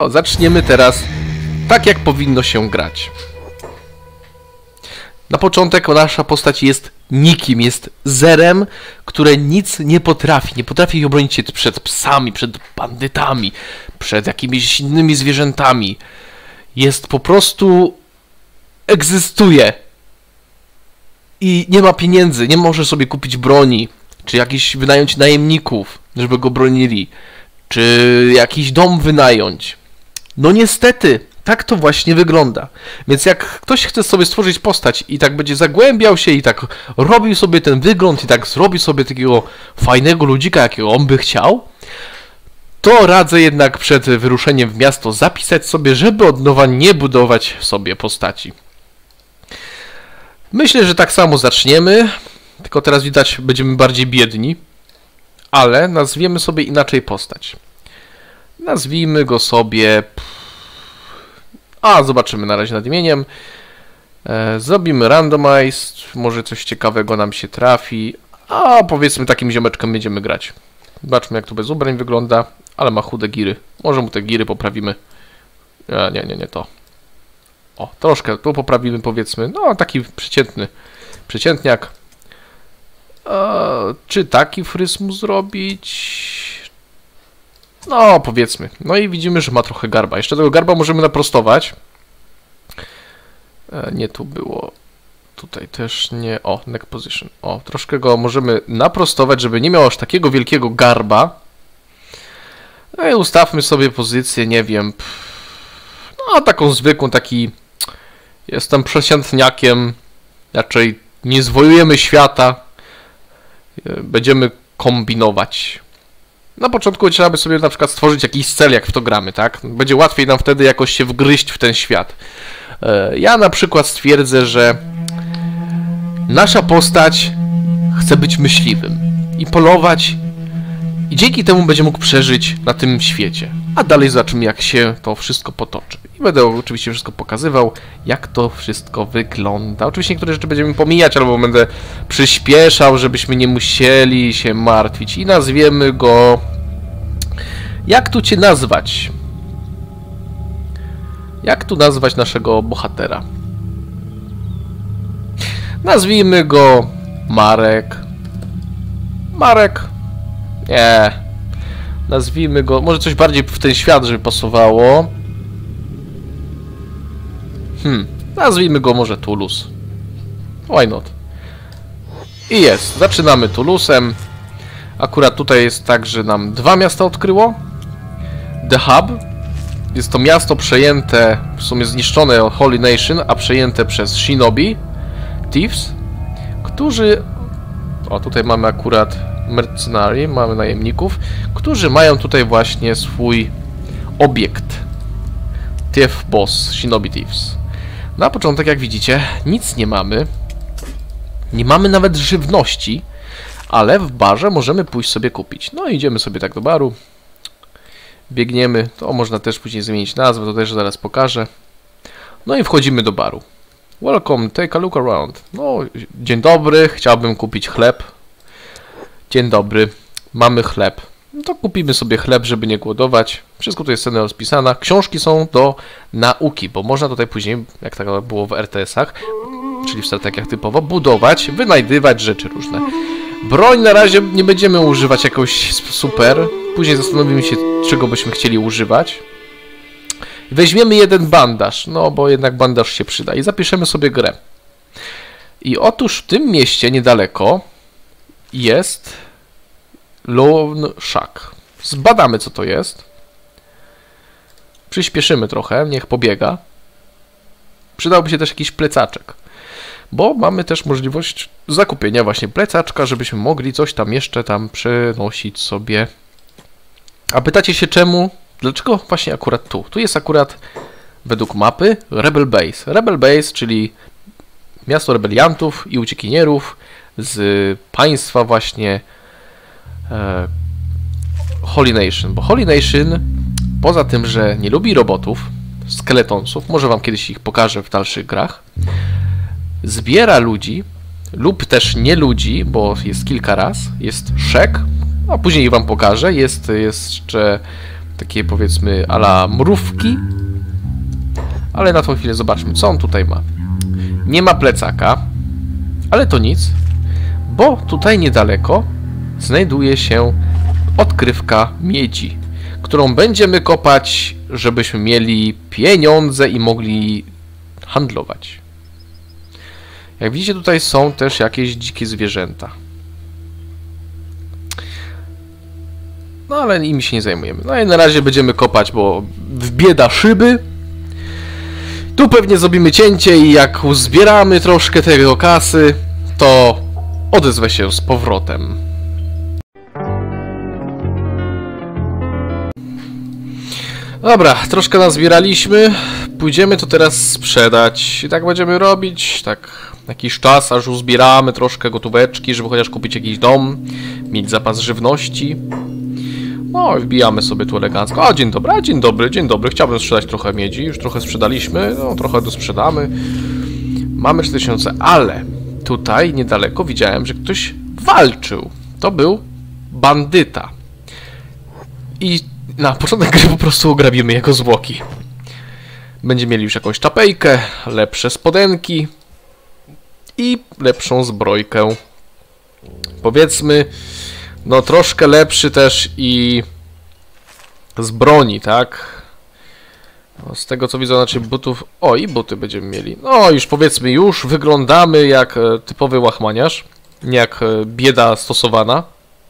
O, zaczniemy teraz tak, jak powinno się grać. Na początek nasza postać jest nikim, jest zerem, które nic nie potrafi. Nie potrafi obronić się przed psami, przed bandytami, przed jakimiś innymi zwierzętami. Jest po prostu... egzystuje. I nie ma pieniędzy, nie może sobie kupić broni, czy jakiś wynająć najemników, żeby go bronili, czy jakiś dom wynająć. No niestety, tak to właśnie wygląda. Więc jak ktoś chce sobie stworzyć postać i tak będzie zagłębiał się i tak robił sobie ten wygląd i tak zrobi sobie takiego fajnego ludzika, jakiego on by chciał, to radzę jednak przed wyruszeniem w miasto zapisać sobie, żeby od nowa nie budować sobie postaci. Myślę, że tak samo zaczniemy, tylko teraz widać będziemy bardziej biedni, ale nazwiemy sobie inaczej postać. Nazwijmy go sobie... zobaczymy na razie nad imieniem. Zrobimy randomized, może coś ciekawego nam się trafi, powiedzmy takim ziomeczkiem będziemy grać. Zobaczmy, jak tu bez ubrań wygląda, ale ma chude giry. Może mu te giry poprawimy. Nie to. O, troszkę tu poprawimy, powiedzmy. No, taki przeciętniak. Czy taki fryz mu zrobić? No, powiedzmy. No i widzimy, że ma trochę garba. Jeszcze tego garba możemy naprostować. Nie tu było. Tutaj też nie. O, neck position. O, troszkę go możemy naprostować, żeby nie miał aż takiego wielkiego garba. No i ustawmy sobie pozycję, nie wiem. No, taką zwykłą, taki... Jestem przeciętniakiem. Raczej nie zwojujemy świata. Będziemy kombinować. Na początku trzeba by sobie na przykład stworzyć jakiś cel, jak w to gramy, tak? Będzie łatwiej nam wtedy jakoś się wgryźć w ten świat. Ja na przykład stwierdzę, że nasza postać chce być myśliwym i polować i dzięki temu będzie mógł przeżyć na tym świecie. A dalej zobaczymy, jak się to wszystko potoczy. I będę oczywiście wszystko pokazywał, jak to wszystko wygląda. Oczywiście niektóre rzeczy będziemy pomijać, albo będę przyspieszał, żebyśmy nie musieli się martwić. I nazwiemy go... Jak tu cię nazwać? Jak tu nazwać naszego bohatera? Nazwijmy go Marek. Marek? Nie. Nazwijmy go... Może coś bardziej w ten świat, żeby pasowało. Nazwijmy go może Toulouse. Why not? I jest. Zaczynamy Toulousem. Akurat tutaj jest tak, że nam 2 miasta odkryło. The Hub. Jest to miasto przejęte, w sumie zniszczone Holy Nation, a przejęte przez Shinobi Thieves, którzy... O, tutaj mamy akurat mercenary, mamy najemników, którzy mają tutaj właśnie swój obiekt. Thief Boss, Shinobi Thieves. Na początek, jak widzicie, nic nie mamy. Nie mamy nawet żywności, ale w barze możemy pójść sobie kupić. No idziemy sobie tak do baru. Biegniemy, to można też później zmienić nazwę, to też zaraz pokażę. No i wchodzimy do baru. Welcome, take a look around. No, dzień dobry, chciałbym kupić chleb. Dzień dobry, mamy chleb. No to kupimy sobie chleb, żeby nie głodować. Wszystko tu jest cena rozpisana. Książki są do nauki, bo można tutaj później, jak tak było w RTS-ach, czyli w strategiach typowo, budować, wynajdywać rzeczy różne. Broń na razie nie będziemy używać jakoś super. Później zastanowimy się, czego byśmy chcieli używać. Weźmiemy jeden bandaż, no bo jednak bandaż się przyda. I zapiszemy sobie grę. I otóż w tym mieście niedaleko jest Lone Shack. Zbadamy, co to jest. Przyspieszymy trochę, niech pobiega. Przydałby się też jakiś plecaczek. Bo mamy też możliwość zakupienia właśnie plecaczka, żebyśmy mogli coś tam jeszcze przenosić sobie. A pytacie się czemu? Dlaczego właśnie akurat tu? Tu jest akurat według mapy Rebel Base. Rebel Base, czyli miasto rebeliantów i uciekinierów z państwa właśnie Holy Nation. Bo Holy Nation, poza tym, że nie lubi robotów, skeletonsów, może wam kiedyś ich pokażę w dalszych grach, zbiera ludzi lub też nie ludzi, bo jest kilka raz. Jest Szek, a później wam pokażę. Jest jeszcze Takie powiedzmy a la mrówki. Ale na tą chwilę zobaczmy, co on tutaj ma. Nie ma plecaka, ale to nic, bo tutaj niedaleko znajduje się odkrywka miedzi, którą będziemy kopać, żebyśmy mieli pieniądze i mogli handlować. Jak widzicie, tutaj są też jakieś dzikie zwierzęta. No ale im się nie zajmujemy. No i na razie będziemy kopać, bo wbieda szyby. Tu pewnie zrobimy cięcie i jak uzbieramy troszkę tego kasy, to odezwę się z powrotem. Dobra, troszkę nazbieraliśmy. Pójdziemy to teraz sprzedać. I tak będziemy robić, tak jakiś czas, aż uzbieramy troszkę gotóweczki, żeby chociaż kupić jakiś dom, mieć zapas żywności. No i wbijamy sobie tu elegancko. A, dzień dobry, dzień dobry, dzień dobry. Chciałbym sprzedać trochę miedzi. Już trochę sprzedaliśmy, no trochę dosprzedamy. Mamy 4000, ale tutaj niedaleko widziałem, że ktoś walczył. To był bandyta. I na początek gry po prostu ograbimy jego zwłoki. Będziemy mieli już jakąś czapejkę, lepsze spodenki i lepszą zbrojkę. Powiedzmy, no troszkę lepszy też i z broni, tak? No, z tego co widzę, znaczy butów... O, i buty będziemy mieli. No już powiedzmy, już wyglądamy jak typowy łachmaniarz. Nie jak bieda stosowana.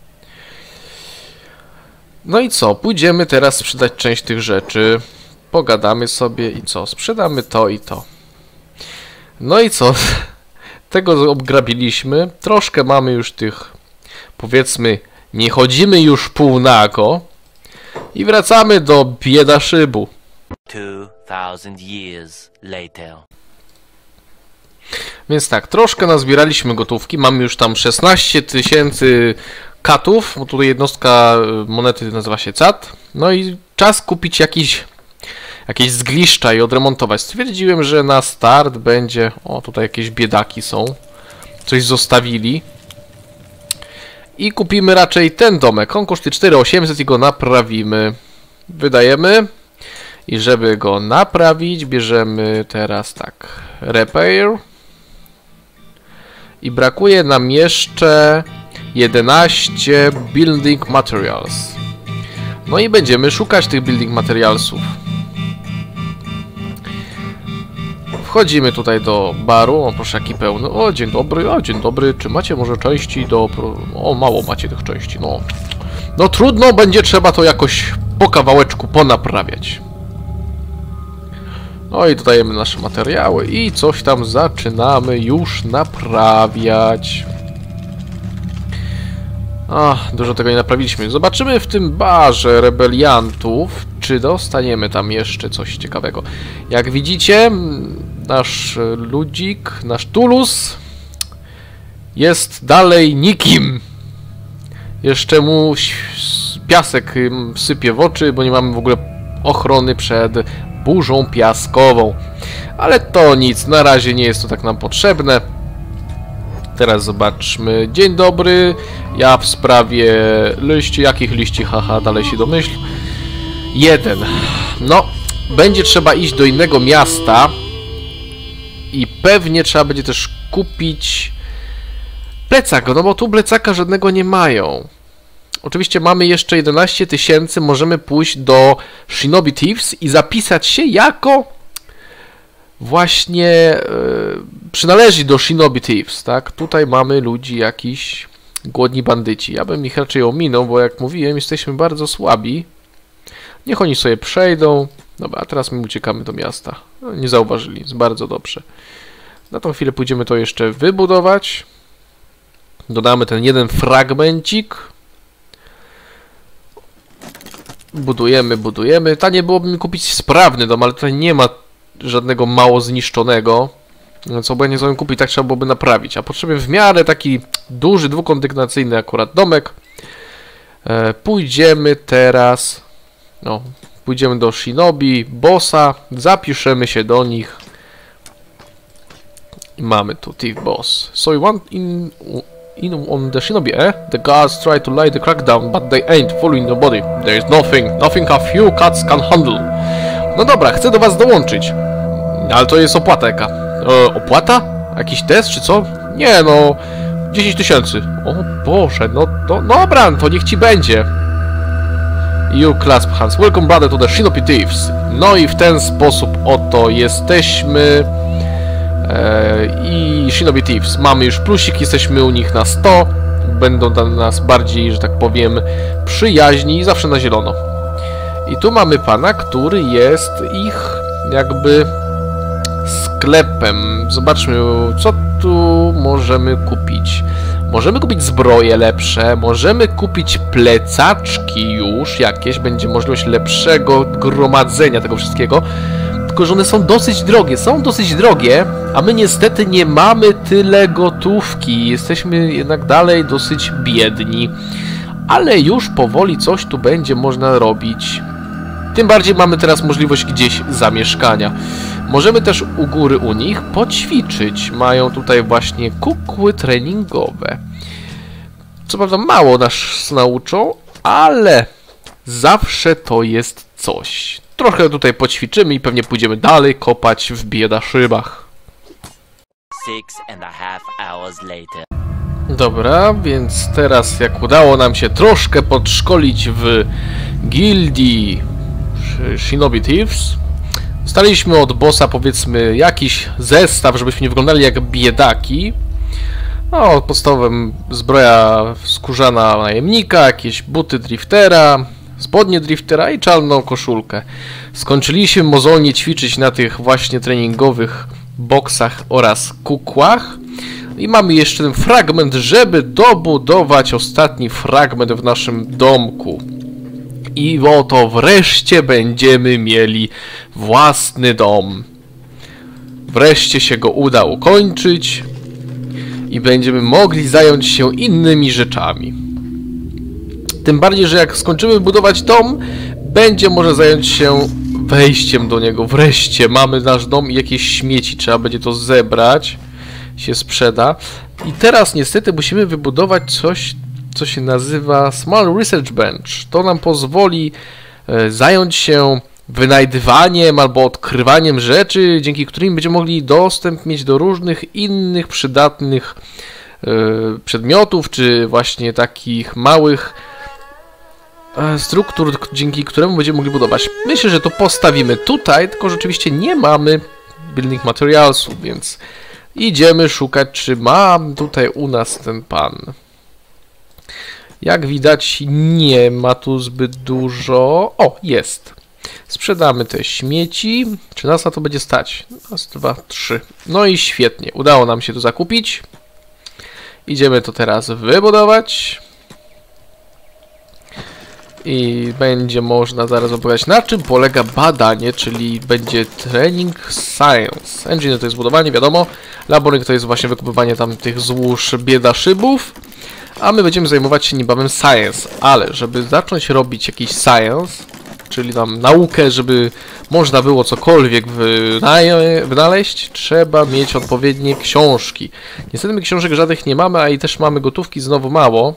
No i co? Pójdziemy teraz sprzedać część tych rzeczy. Pogadamy sobie i co? Sprzedamy to i to. No i co? Tego obgrabiliśmy. Troszkę mamy już tych... Powiedzmy, nie chodzimy już półnago. I wracamy do bieda szybu. 2000 years later. Więc tak, troszkę nazbieraliśmy gotówki. Mamy już tam 16 000 katów, bo tutaj jednostka monety nazywa się cat. No i czas kupić jakieś zgliszcza i odremontować. Stwierdziłem, że na start będzie... O, tutaj jakieś biedaki są. Coś zostawili. I kupimy raczej ten domek. On kosztuje 4800 i go naprawimy. Wydajemy. I żeby go naprawić, bierzemy teraz tak. Repair. I brakuje nam jeszcze 11 building materials. No i będziemy szukać tych building materialsów. Wchodzimy tutaj do baru. O, proszę, jaki pełny. O, dzień dobry. Czy macie może części do... O, mało macie tych części, no. No trudno, będzie trzeba to jakoś po kawałeczku ponaprawiać. No i dodajemy nasze materiały i coś tam zaczynamy już naprawiać. Dużo tego nie naprawiliśmy. Zobaczymy w tym barze rebeliantów, czy dostaniemy tam jeszcze coś ciekawego. Jak widzicie, nasz ludzik, nasz Tulus jest dalej nikim. Jeszcze mu piasek sypie w oczy, bo nie mamy w ogóle ochrony przed burzą piaskową. Ale to nic, na razie nie jest to tak nam potrzebne. Teraz zobaczmy. Dzień dobry. Ja w sprawie liści. Jakich liści? Haha, dalej się domyśl. 1. No, będzie trzeba iść do innego miasta. I pewnie trzeba będzie też kupić plecak, no bo tu plecaka żadnego nie mają. Oczywiście mamy jeszcze 11 000, możemy pójść do Shinobi Thieves i zapisać się jako właśnie przynależy do Shinobi Thieves, tak? Tutaj mamy ludzi jakiś głodni bandyci. Ja bym ich raczej ominął, bo jak mówiłem, jesteśmy bardzo słabi. Niech oni sobie przejdą. Dobra, a teraz my uciekamy do miasta. No, nie zauważyli, jest bardzo dobrze. Na tą chwilę pójdziemy to jeszcze wybudować. Dodamy ten jeden fragmencik. Budujemy. Tanie byłoby mi kupić sprawny dom, ale tutaj nie ma żadnego mało zniszczonego. Więc obojętnie sobie kupić, tak trzeba byłoby naprawić. A potrzebuję w miarę taki duży, dwukondygnacyjny akurat domek. Pójdziemy teraz... No, pójdziemy do Shinobi, bossa, zapiszemy się do nich. I mamy tu Thief Boss. So you want on the Shinobi, The guards try to light the crackdown, but they ain't following nobody. There is nothing a few cats can handle. No dobra, chcę do was dołączyć. Ale to jest opłata jaka? Opłata? Jakiś test czy co? Nie no, 10 000. O Boże, no dobra, to niech ci będzie. You clasp hands. Welcome brother to the Shinobi Thieves. No i w ten sposób oto jesteśmy. I Shinobi Thieves. Mamy już plusik, jesteśmy u nich na 100. Będą dla nas bardziej, że tak powiem, przyjaźni i zawsze na zielono. I tu mamy pana, który jest ich jakby sklepem. Zobaczmy, co tu możemy kupić. Możemy kupić zbroje lepsze, możemy kupić plecaczki już jakieś, będzie możliwość lepszego gromadzenia tego wszystkiego. Tylko że one są dosyć drogie, a my niestety nie mamy tyle gotówki. Jesteśmy jednak dalej dosyć biedni. Ale już powoli coś tu będzie można robić. Tym bardziej mamy teraz możliwość gdzieś zamieszkania. Możemy też u góry u nich poćwiczyć. Mają tutaj właśnie kukły treningowe. Co prawda mało nas nauczą, ale zawsze to jest coś. Trochę tutaj poćwiczymy i pewnie pójdziemy dalej kopać w biedaszybach. 6.5 hours later. Dobra, więc teraz jak udało nam się troszkę podszkolić w gildii Shinobi Thieves, dostaliśmy od bossa powiedzmy jakiś zestaw, żebyśmy nie wyglądali jak biedaki. No, podstawowym zbroja skórzana najemnika, jakieś buty driftera, spodnie driftera i czarną koszulkę. Skończyliśmy mozolnie ćwiczyć na tych właśnie treningowych boksach oraz kukłach. I mamy jeszcze ten fragment, żeby dobudować ostatni fragment w naszym domku. I oto wreszcie będziemy mieli własny dom. Wreszcie się go uda ukończyć i będziemy mogli zająć się innymi rzeczami. Tym bardziej, że jak skończymy budować dom, będzie może zająć się wejściem do niego. Wreszcie mamy nasz dom i jakieś śmieci, trzeba będzie to zebrać, się sprzeda. I teraz niestety musimy wybudować coś, co się nazywa Small Research Bench. To nam pozwoli zająć się wynajdywaniem albo odkrywaniem rzeczy, dzięki którym będziemy mogli dostęp mieć do różnych innych przydatnych przedmiotów, czy właśnie takich małych struktur, dzięki któremu będziemy mogli budować. Myślę, że to postawimy tutaj, tylko rzeczywiście nie mamy building materialsów, więc idziemy szukać, czy ma tutaj u nas ten pan. Jak widać, nie ma tu zbyt dużo. O, jest. Sprzedamy te śmieci. Czy nas na to będzie stać? Raz, dwa, trzy. No i świetnie. Udało nam się to zakupić. Idziemy to teraz wybudować. I będzie można zaraz opowiadać, na czym polega badanie, czyli będzie training science. Engine to jest budowanie, wiadomo. Laboring to jest właśnie wykupywanie tam tych złóż biedaszybów. A my będziemy zajmować się niebawem science. Ale żeby zacząć robić jakiś science, czyli tam naukę, żeby można było cokolwiek wynaleźć, trzeba mieć odpowiednie książki. Niestety my książek żadnych nie mamy, a i też mamy gotówki znowu mało.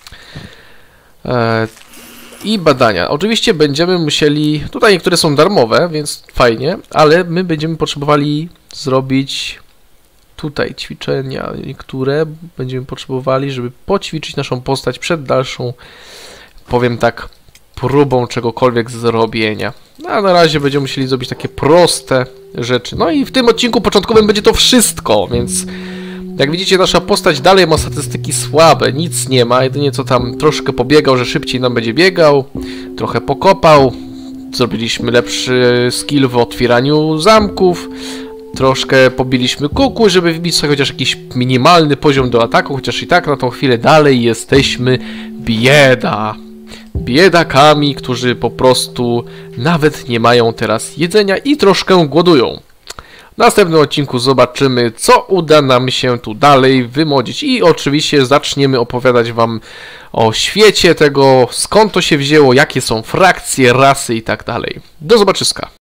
I badania. Oczywiście będziemy musieli... Tutaj niektóre są darmowe, więc fajnie, ale my będziemy potrzebowali zrobić tutaj ćwiczenia. Niektóre będziemy potrzebowali, żeby poćwiczyć naszą postać przed dalszą, powiem tak, próbą czegokolwiek zrobienia. A na razie będziemy musieli zrobić takie proste rzeczy. No i w tym odcinku początkowym będzie to wszystko, więc... Jak widzicie, nasza postać dalej ma statystyki słabe, nic nie ma, jedynie co tam troszkę pobiegał, że szybciej nam będzie biegał, trochę pokopał, zrobiliśmy lepszy skill w otwieraniu zamków, troszkę pobiliśmy kukły, żeby wbić sobie chociaż jakiś minimalny poziom do ataku, chociaż i tak na tą chwilę dalej jesteśmy biedakami, którzy po prostu nawet nie mają teraz jedzenia i troszkę głodują. W następnym odcinku zobaczymy, co uda nam się tu dalej wymodzić i oczywiście zaczniemy opowiadać wam o świecie tego, skąd to się wzięło, jakie są frakcje, rasy i tak dalej. Do zobaczyska!